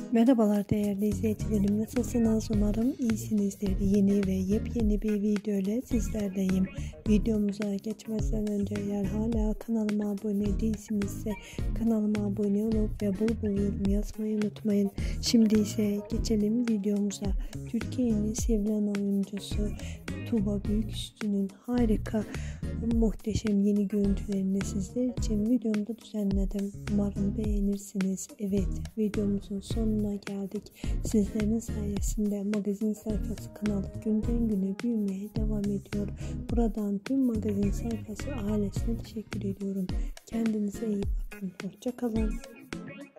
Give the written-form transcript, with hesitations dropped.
Merhabalar değerli izleyicilerim, nasılsınız? Umarım iyisinizdir. Yeni ve yepyeni bir video ile sizlerleyim. Videomuza geçmeden önce eğer hala kanalıma abone değilsinizse kanalıma abone olup ve bol bol yorum yazmayı unutmayın. Şimdi ise geçelim videomuza. Türkiye'nin sevilen oyuncusu Tuğba Büyüküstü'nün harika, muhteşem yeni görüntülerini sizler için videomda düzenledim. Umarım beğenirsiniz. Evet, videomuzun sonuna geldik. Sizlerin sayesinde magazin sayfası kanalı günden güne büyümeye devam ediyor. Buradan tüm magazin sayfası ailesine teşekkür ediyorum. Kendinize iyi bakın. Hoşça kalın.